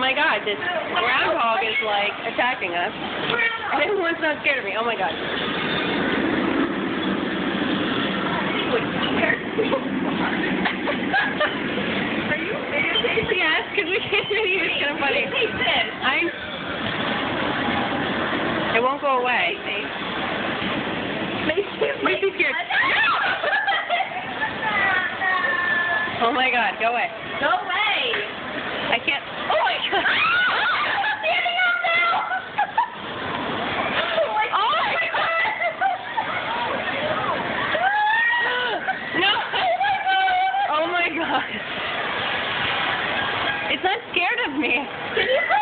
my god, this groundhog is like attacking us. And everyone's not scared of me. Oh my god. Are you videotaping? Yes, because we can't really use kind of funny. It won't go away. Macy's scared. Oh my god, go away. Go away. I can't. Oh my god. Standing up now. Oh my god. No. Oh my god. It's not scared of me. Can you